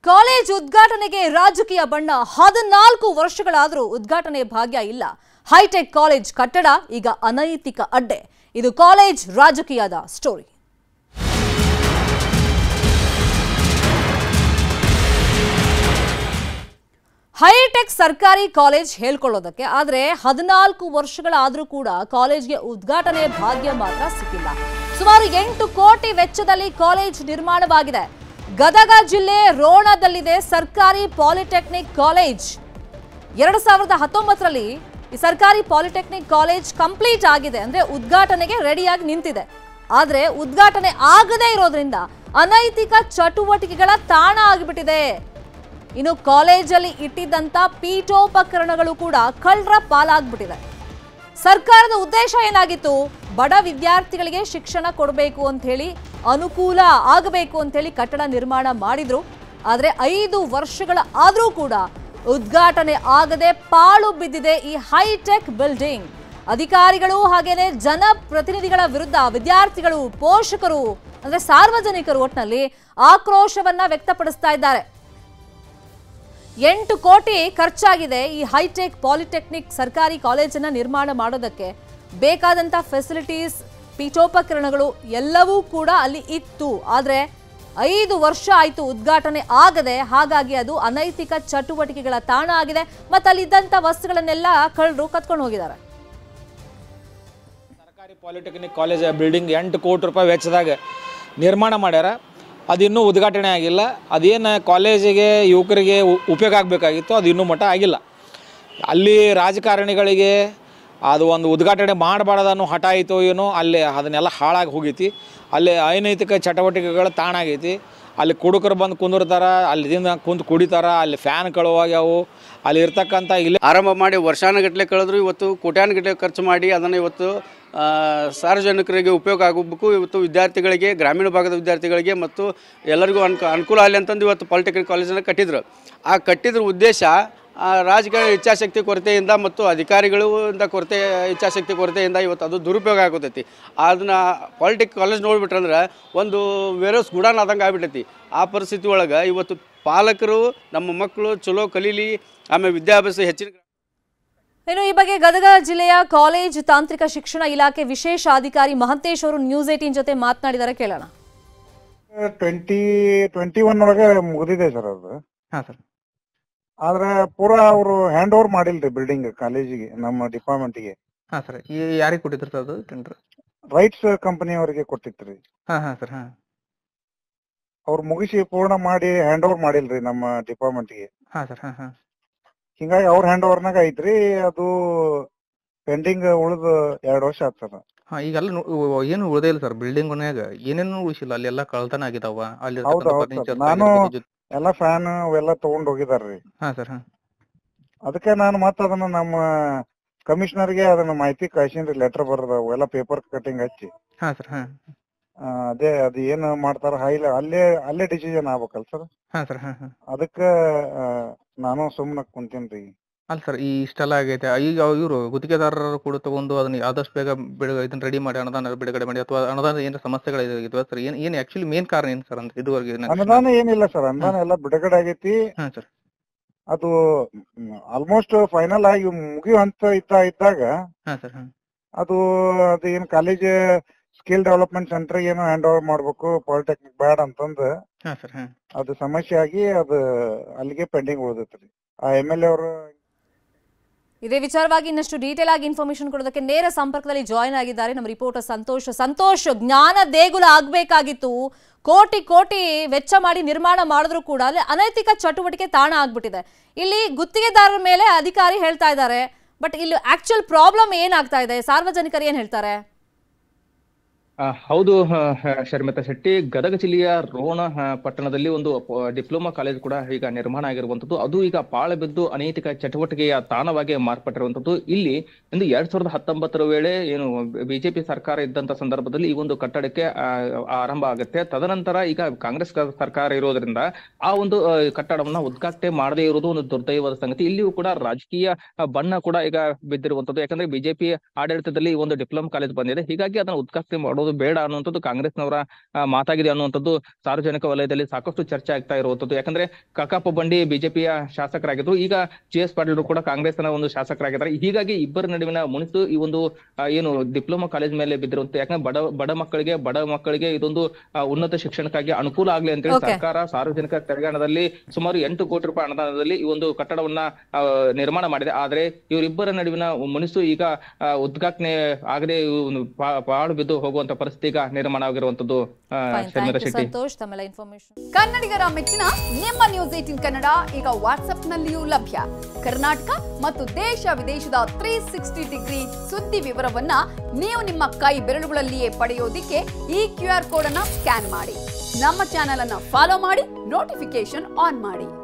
College ಉದ್ಘಾಟನೆಗೆ ರಾಜಕೀಯ ಬಣ್ಣ 14 ವರ್ಷಗಳಾದರೂ ಉದ್ಘಾಟನೆ ಭಾಗ್ಯ ಇಲ್ಲ. ಹೈಟೆಕ್ ಕಾಲೇಜ್ ಕಟ್ಟಡ ಈಗ ಅನೈತಿಕ ಅಡ್ಡೆ. ಇದು ಕಾಲೇಜ್ ರಾಜಕೀಯದ ಸ್ಟೋರಿ. ಹೈಟೆಕ್ ಸರ್ಕಾರಿ ಕಾಲೇಜ್ ಹೇಳ್ಕೊಳ್ಳೋದಕ್ಕೆ ಆದರೆ 14 ವರ್ಷಗಳಾದರೂ ಕೂಡ ಕಾಲೇಜ್ಗೆ ಉದ್ಘಾಟನೆ ಭಾಗ್ಯ ಮಾತ್ರ ಸಿಕ್ಕಿಲ್ಲ. ಸುಮಾರು 8 ಕೋಟಿ ವೆಚ್ಚದಲ್ಲಿ ಕಾಲೇಜ್ ನಿರ್ಮಾಣವಾಗಿದೆ. ಗದಗ ಜಿಲ್ಲೆ ರೋಣದಲ್ಲಿದೆ ಸರ್ಕಾರಿ ಪಾಲಿಟೆಕ್ನಿಕ್ ಕಾಲೇಜ್. 2019ರಲ್ಲಿ ಈ ಸರ್ಕಾರಿ ಪಾಲಿಟೆಕ್ನಿಕ್ ಕಾಲೇಜ್ ಕಂಪ್ಲೀಟ್ ಆಗಿದೆ, ಅಂದ್ರೆ ಉದ್ಘಾಟನೆಗೆ ರೆಡಿಯಾಗಿ ನಿಂತಿದೆ. ಆದರೆ ಉದ್ಘಾಟನೆ ಆಗದೇ ಇರೋದ್ರಿಂದ ಅನೈತಿಕ ಚಟುವಟಿಕೆಗಳ ತಾಣ ಆಗಿಬಿಟ್ಟಿದೆ. ಇನ್ನು ಕಾಲೇಜಲ್ಲಿ ಇಟ್ಟಿದ್ದಂತ ಪೀಠೋಪಕರಣಗಳು ಕೂಡ ಕಳ್ಳರ ಪಾಲಾಗ್ಬಿಟ್ಟಿದೆ. ಸರ್ಕಾರದ ಉದ್ದೇಶ ಏನಾಗಿತ್ತು? ಬಡ ವಿದ್ಯಾರ್ಥಿಗಳಿಗೆ ಶಿಕ್ಷಣ ಕೊಡಬೇಕು ಅಂತ ಹೇಳಿ, ಅನುಕೂಲ ಆಗಬೇಕು ಅಂತ ಹೇಳಿ ಕಟ್ಟಡ ನಿರ್ಮಾಣ ಮಾಡಿದ್ರು. ಆದರೆ 5 ವರ್ಷಗಳ ಆದರೂ ಕೂಡ ಉದ್ಘಾಟನೆ ಆಗದೆ ಪಾಳು ಬಿದ್ದಿದೆ ಈ ಹೈಟೆಕ್ ಬಿಲ್ಡಿಂಗ್. ಅಧಿಕಾರಿಗಳು ಹಾಗೇನೆ ಜನಪ್ರತಿನಿಧಿಗಳ ವಿರುದ್ಧ ವಿದ್ಯಾರ್ಥಿಗಳು, ಪೋಷಕರು ಅಂದ್ರೆ ಸಾರ್ವಜನಿಕರು ಒಟ್ಟಿನಲ್ಲಿ ಆಕ್ರೋಶವನ್ನ ವ್ಯಕ್ತಪಡಿಸ್ತಾ ಇದ್ದಾರೆ. 8 ಕೋಟಿ ಖರ್ಚಾಗಿದೆ ಈ ಹೈಟೆಕ್ ಪಾಲಿಟೆಕ್ನಿಕ್ ಸರ್ಕಾರಿ ಕಾಲೇಜನ್ನ ನಿರ್ಮಾಣ ಮಾಡೋದಕ್ಕೆ. ಬೇಕಾದಂತ ಫೆಸಿಲಿಟೀಸ್, ಪೀಠೋಪಕರಣಗಳು ಎಲ್ಲವೂ ಕೂಡ ಅಲ್ಲಿ ಇತ್ತು. ಆದರೆ 5 ವರ್ಷ ಆಯಿತು ಉದ್ಘಾಟನೆ ಆಗದೆ. ಹಾಗಾಗಿ ಅದು ಅನೈತಿಕ ಚಟುವಟಿಕೆಗಳ ತಾಣ ಆಗಿದೆ. ಮತ್ತು ಅಲ್ಲಿದ್ದಂಥ ವಸ್ತುಗಳನ್ನೆಲ್ಲ ಕಳ್ಳರು ಕತ್ಕೊಂಡು ಹೋಗಿದ್ದಾರೆ. ಸರ್ಕಾರಿ ಪಾಲಿಟೆಕ್ನಿಕ್ ಕಾಲೇಜ್ ಬಿಲ್ಡಿಂಗ್ 8 ಕೋಟಿ ರೂಪಾಯಿ ವೆಚ್ಚದಾಗ ನಿರ್ಮಾಣ ಮಾಡ್ಯಾರ. ಅದಿನ್ನೂ ಉದ್ಘಾಟನೆ ಆಗಿಲ್ಲ. ಅದೇನು ಕಾಲೇಜಿಗೆ ಯುವಕರಿಗೆ ಉಪಯೋಗ ಆಗಬೇಕಾಗಿತ್ತು, ಅದು ಇನ್ನೂ ಮಟ್ಟ ಆಗಿಲ್ಲ. ಅಲ್ಲಿ ರಾಜಕಾರಣಿಗಳಿಗೆ ಅದು ಒಂದು ಉದ್ಘಾಟನೆ ಮಾಡಬಾರ್ದನ್ನೋ ಹಠ ಆಯಿತು ಏನೋ, ಅಲ್ಲಿ ಅದನ್ನೆಲ್ಲ ಹಾಳಾಗಿ ಹೋಗೈತಿ. ಅಲ್ಲಿ ಅನೈತಿಕ ಚಟುವಟಿಕೆಗಳ ತಾಣ ಆಗೈತಿ. ಅಲ್ಲಿ ಕುಡುಕರು ಬಂದು ಕುಂದಿರ್ತಾರೆ, ಅಲ್ಲಿಂದ ಕುಂತು ಕುಡಿತಾರ, ಅಲ್ಲಿ ಫ್ಯಾನ್ ಕಳುವಾಗ್ಯಾವು. ಅಲ್ಲಿ ಇರ್ತಕ್ಕಂಥ ಇಲ್ಲಿ ಆರಂಭ ಮಾಡಿ ವರ್ಷಾನುಗಟ್ಟಲೆ ಕಳೆದ್ರು. ಇವತ್ತು ಕೋಟ್ಯಾನುಗಟ್ಟಲೆ ಖರ್ಚು ಮಾಡಿ ಅದನ್ನು ಇವತ್ತು ಸಾರ್ವಜನಿಕರಿಗೆ ಉಪಯೋಗ ಆಗಬೇಕು. ಇವತ್ತು ವಿದ್ಯಾರ್ಥಿಗಳಿಗೆ, ಗ್ರಾಮೀಣ ಭಾಗದ ವಿದ್ಯಾರ್ಥಿಗಳಿಗೆ ಮತ್ತು ಎಲ್ಲರಿಗೂ ಅನುಕೂಲ ಆಗಲಿ ಅಂತಂದು ಇವತ್ತು ಪಾಲಿಟೆಕ್ನಿಕ್ ಕಾಲೇಜನ್ನು ಕಟ್ಟಿದ್ರು. ಆ ಕಟ್ಟಿದ್ರ ಉದ್ದೇಶ ರಾಜಕೀಯ ಇಚ್ಛಾಶಕ್ತಿ ಕೊರತೆಯಿಂದ ಮತ್ತು ಅಧಿಕಾರಿಗಳು ಇಚ್ಛಾಶಕ್ತಿ ಕೊರತೆಯಿಂದ ಇವತ್ತು ಅದು ದುರುಪಯೋಗ ಆಗೋತೈತಿ. ಅದನ್ನು ಪಾಲಿಟೆಕ್ ಕಾಲೇಜ್ ನೋಡಿಬಿಟ್ರಂದ್ರೆ ಒಂದು ವೇರೋಸ್ ಗುಡಾನ್ ಆದಂಗೆ ಆಗ್ಬಿಟ್ಟೈತಿ. ಆ ಪರಿಸ್ಥಿತಿ ಒಳಗೆ ಇವತ್ತು ಪಾಲಕರು ನಮ್ಮ ಮಕ್ಕಳು ಚಲೋ ಕಲೀಲಿ, ಆಮೇಲೆ ವಿದ್ಯಾಭ್ಯಾಸ ಹೆಚ್ಚಿನ. ಇನ್ನು ಈ ಬಗ್ಗೆ ಗದಗ ಜಿಲ್ಲೆಯ ಕಾಲೇಜ್ ತಾಂತ್ರಿಕ ಶಿಕ್ಷಣ ಇಲಾಖೆ ವಿಶೇಷ ಅಧಿಕಾರಿ ಮಹಂತೇಶ್ ಅವರು ನ್ಯೂಸ್ 18 ಜೊತೆ ಮಾತನಾಡಿದ್ದಾರೆ, ಕೇಳೋಣ. 2021 ಒಳಗೆ ಮುಗಿದಿದೆ ಸರ್ ಅದು. ಹಾಂ ಸರ್. ಆದ್ರೆ ಪೂರಾ ಅವರು ಹ್ಯಾಂಡ್ ಓವರ್ ಮಾಡಿಲ್ರಿ ಬಿಲ್ಡಿಂಗ್ ಕಾಲೇಜಿಗೆ, ನಮ್ಮ ಡಿಪಾರ್ಟ್ಮೆಂಟ್ಗೆ. ಹಾಂ ಸರ್. ಯಾರಿಗೆ ಕೊಟ್ಟಿದ್ರು ಸರ್ ಅದು ಟೆಂಡರ್? ರೈಟ್ಸ್ ಕಂಪನಿ ಅವರಿಗೆ ಕೊಟ್ಟಿತ್ರಿ. ಹಾಂ ಹಾಂ ಸರ್. ಹಾಂ, ಅವ್ರು ಮುಗಿಸಿ ಪೂರ್ಣ ಮಾಡಿ ಹ್ಯಾಂಡ್ ಓವರ್ ಮಾಡಿಲ್ರಿ ನಮ್ಮ ಡಿಪಾರ್ಟ್ಮೆಂಟ್ಗೆ. ಹಾಂ ಸರ್. ಹಾಂ ಹಾಂ. ಹಿಂಗಾಗಿ ಅವ್ರ ಹ್ಯಾಂಡ್ ಓವರ್ನಾಗ ಐತ್ರಿ. ಅದು ಪೆಂಡಿಂಗ್ ಉಳಿದ 2 ವರ್ಷ ಆಗ್ತದ. ಹಾಂ, ಈಗೆಲ್ಲ ಏನು ಉಳಿದೇ ಇಲ್ಲ ಸರ್ ಬಿಲ್ಡಿಂಗ್ನ್ಯಾಗ, ಏನೇನು ಉಳಿಸಿಲ್ಲ. ಅಲ್ಲೆಲ್ಲ ಕಳ್ತನ ಆಗಿದಾವ. ಅಲ್ಲಿ ನಾನು ಎಲ್ಲ ಫ್ಯಾನ್ ಅವೆಲ್ಲ ತಗೊಂಡ್ ಹೋಗಿದಾರ್ರಿ. ಹಾಂ ಸರ್. ಹಾಂ, ಅದಕ್ಕೆ ನಾನು ಮತ್ತೆ ಅದನ್ನ ನಮ್ಮ ಕಮಿಷನರ್ಗೆ ಅದನ್ನ ಮಾಹಿತಿ ಕಳ್ಸಿನ್ರಿ, ಲೆಟರ್ ಬರದ ಎಲ್ಲ ಪೇಪರ್ ಕಟಿಂಗ್ ಹಚ್ಚಿ. ಹಾಂ ಸರ್. ಹಾಂ, ಅದೇ ಅದು ಏನ್ ಮಾಡ್ತಾರ ಅಲ್ಲೇ ಡಿಸಿಷನ್ ಆಗ್ಬೇಕಲ್ ಸರ್. ಹಾಂ ಸರ್. ಹಾಂ ಹಾಂ. ಅದಕ್ಕ ನಾನು ಸುಮ್ನ ಕುಂತೇನ್ರಿ. ಅಲ್ಲ ಸರ್, ಇಷ್ಟೆಲ್ಲ ಆಗೈತೆ. ಈಗ ಇವರು ಗುತ್ತಿಗೆದಾರರು ಕೂಡ ತಗೊಂಡು ಅದನ್ನ ಆದಷ್ಟು ಬೇಗ ಇದನ್ನ ರೆಡಿ ಮಾಡಿ ಅನುದಾನ ಬಿಡುಗಡೆ ಮಾಡಿ, ಅಥವಾ ಅನುದಾನ ಏನಾರ ಸಮಸ್ಯೆಗಳಿದಾವ ಸರ್? ಏನ್ ಆಕ್ಚುಲಿ ಮೇನ್ ಕಾರಣ ಏನು ಸರ್ ಅಂತ ಇದುವರೆಗೆ? ಅನುದಾನ ಏನಿಲ್ಲ ಸರ್, ಅನುದಾನ ಎಲ್ಲ ಬಿಡುಗಡೆ ಆಗೈತಿ. ಹಾಂ ಸರ್. ಅದು ಆಲ್ಮೋಸ್ಟ್ ಫೈನಲ್ ಆಗಿ ಮುಗಿಯುವಂತ ಇದ್ದಾಗ ಹಾಂ ಸರ್. ಹಾಂ, ಅದು ಏನ್ ಕಾಲೇಜ್ ಸ್ಕಿಲ್ ಡೆವಲಪ್ಮೆಂಟ್ ಸೆಂಟರ್ ಏನೋ ಹ್ಯಾಂಡ್ ಓವರ್ ಮಾಡ್ಬೇಕು, ಪಾಲಿಟೆಕ್ನಿಕ್ ಬ್ಯಾಡ ಅಂತಂದು ಹಾಂ ಸರ್. ಹಾಂ, ಅದು ಸಮಸ್ಯೆ ಆಗಿ ಅದು ಅಲ್ಲಿಗೆ ಪೆಂಡಿಂಗ್ ಉಳಿದೈತ್ರಿ. ಆ MLA ಅವರು ಇದೇ ವಿಚಾರವಾಗಿ ಇನ್ನಷ್ಟು ಡೀಟೇಲ್ ಆಗಿ ಇನ್ಫಾರ್ಮೇಶನ್ ಕೊಡೋದಕ್ಕೆ ನೇರ ಸಂಪರ್ಕದಲ್ಲಿ ಜಾಯಿನ್ ಆಗಿದ್ದಾರೆ ನಮ್ಮ ರಿಪೋರ್ಟರ್ ಸಂತೋಷ್. ಜ್ಞಾನ ದೇಗುಲ ಆಗ್ಬೇಕಾಗಿತ್ತು, ಕೋಟಿ ಕೋಟಿ ವೆಚ್ಚ ಮಾಡಿ ನಿರ್ಮಾಣ ಮಾಡಿದ್ರು ಕೂಡ ಅಲ್ಲಿ ಅನೈತಿಕ ಚಟುವಟಿಕೆ ತಾಣ ಆಗ್ಬಿಟ್ಟಿದೆ. ಇಲ್ಲಿ ಗುತ್ತಿಗೆದಾರರ ಮೇಲೆ ಅಧಿಕಾರಿ ಹೇಳ್ತಾ ಇದ್ದಾರೆ, ಬಟ್ ಇಲ್ಲಿ ಆಕ್ಚುಯಲ್ ಪ್ರಾಬ್ಲಮ್ ಏನಾಗ್ತಾ ಇದೆ? ಸಾರ್ವಜನಿಕರು ಏನ್ ಹೇಳ್ತಾರೆ? ಹೌದು ಶರ್ಮಿತಾ ಶೆಟ್ಟಿ, ಗದಗ ಜಿಲ್ಲೆಯ ರೋಣ ಪಟ್ಟಣದಲ್ಲಿ ಒಂದು ಡಿಪ್ಲೊಮಾ ಕಾಲೇಜ್ ಕೂಡ ಈಗ ನಿರ್ಮಾಣ ಆಗಿರುವಂತದ್ದು. ಅದು ಈಗ ಪಾಳು ಬಿದ್ದು ಅನೈತಿಕ ಚಟುವಟಿಕೆಯ ತಾಣವಾಗಿ ಮಾರ್ಪಟ್ಟಿರುವಂತದ್ದು. ಇಲ್ಲಿ ಒಂದು 2019 ವೇಳೆ ಏನು ಬಿಜೆಪಿ ಸರ್ಕಾರ ಇದ್ದಂತ ಸಂದರ್ಭದಲ್ಲಿ ಈ ಒಂದು ಕಟ್ಟಡಕ್ಕೆ ಆರಂಭ ಆಗುತ್ತೆ. ತದನಂತರ ಈಗ ಕಾಂಗ್ರೆಸ್ ಸರ್ಕಾರ ಇರೋದ್ರಿಂದ ಆ ಒಂದು ಕಟ್ಟಡವನ್ನ ಉದ್ಘಾಟನೆ ಮಾಡದೇ ಇರುವುದು ಒಂದು ದುರ್ದೈವದ ಸಂಗತಿ. ಇಲ್ಲಿಯೂ ಕೂಡ ರಾಜಕೀಯ ಬಣ್ಣ ಕೂಡ ಈಗ ಬಿದ್ದಿರುವಂತದ್ದು. ಯಾಕಂದ್ರೆ ಬಿಜೆಪಿ ಆಡಳಿತದಲ್ಲಿ ಈ ಒಂದು ಡಿಪ್ಲೊಮಾ ಕಾಲೇಜ್ ಬಂದಿದೆ, ಹೀಗಾಗಿ ಅದನ್ನ ಉದ್ಘಾಟನೆ ಮಾಡೋದು ಮಾಡೋದು ಬೇಡ ಅನ್ನುವಂಥದ್ದು ಕಾಂಗ್ರೆಸ್ನವರ ಮಾತಾಗಿದೆ ಅನ್ನುವಂಥದ್ದು ಸಾರ್ವಜನಿಕ ವಲಯದಲ್ಲಿ ಸಾಕಷ್ಟು ಚರ್ಚೆ ಆಗ್ತಾ ಇರುವಂಥದ್ದು. ಯಾಕಂದ್ರೆ ಕಾಕಪ್ಪ ಬಂಡಿ ಬಿಜೆಪಿಯ ಶಾಸಕರಾಗಿದ್ರು, ಈಗ GS ಪಾಟೀಲ್ ಕೂಡ ಕಾಂಗ್ರೆಸ್ನ ಒಂದು ಶಾಸಕರಾಗಿದ್ದಾರೆ. ಹೀಗಾಗಿ ಇಬ್ಬರ ನಡುವಿನ ಮುನಿಸು ಈ ಒಂದು ಏನು ಡಿಪ್ಲೊಮಾ ಕಾಲೇಜ್ ಮೇಲೆ ಬಿದ್ದಿರುವಂತ, ಯಾಕಂದ್ರೆ ಬಡ ಮಕ್ಕಳಿಗೆ ಇದೊಂದು ಉನ್ನತ ಶಿಕ್ಷಣಕ್ಕಾಗಿ ಅನುಕೂಲ ಆಗ್ಲಿ ಅಂತೇಳಿ ಸರ್ಕಾರ ಸಾರ್ವಜನಿಕ ತೆರಿಗೆ ಹಣದಲ್ಲಿ ಸುಮಾರು 8 ಕೋಟಿ ರೂಪಾಯಿ ಅನುದಾನದಲ್ಲಿ ಈ ಒಂದು ಕಟ್ಟಡವನ್ನ ನಿರ್ಮಾಣ ಮಾಡಿದೆ. ಆದ್ರೆ ಇವರಿಬ್ಬರ ನಡುವಿನ ಮುನಿಸು ಈಗ ಉದ್ಘಾಟನೆ ಆಗದೆ ಪಾಳು ಬಿದ್ದು ಹೋಗುವಂತ ಪರಿಸ್ಥಿತಿ ಈಗ ನಿರ್ಮಾಣ ಆಗಿರುವಂತದ್ದು. ಕನ್ನಡಿಗರ ಮೆಚ್ಚಿನ ನಿಮ್ಮ ನ್ಯೂಸ್ 18 ಕನ್ನಡ ಈಗ ವಾಟ್ಸ್ಆಪ್ ನಲ್ಲಿಯೂ ಲಭ್ಯ. ಕರ್ನಾಟಕ ಮತ್ತು ದೇಶ ವಿದೇಶದ 360 ಡಿಗ್ರಿ ಸುದ್ದಿ ವಿವರವನ್ನ ನೀವು ನಿಮ್ಮ ಕೈ ಬೆರಳುಗಳಲ್ಲಿಯೇ ಪಡೆಯೋದಿಕ್ಕೆ ಈ QR ಕೋಡ್ ಅನ್ನ ಸ್ಕ್ಯಾನ್ ಮಾಡಿ. ನಮ್ಮ ಚಾನೆಲ್ ಅನ್ನ ಫಾಲೋ ಮಾಡಿ, ನೋಟಿಫಿಕೇಶನ್ ಆನ್ ಮಾಡಿ.